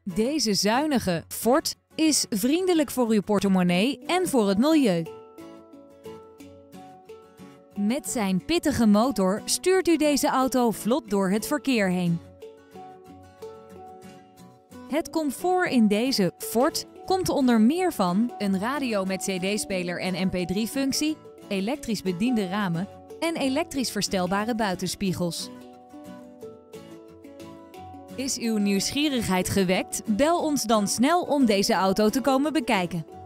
Deze zuinige Ford is vriendelijk voor uw portemonnee en voor het milieu. Met zijn pittige motor stuurt u deze auto vlot door het verkeer heen. Het comfort in deze Ford komt onder meer van een radio met cd-speler en mp3-functie, elektrisch bediende ramen en elektrisch verstelbare buitenspiegels. Is uw nieuwsgierigheid gewekt? Bel ons dan snel om deze auto te komen bekijken.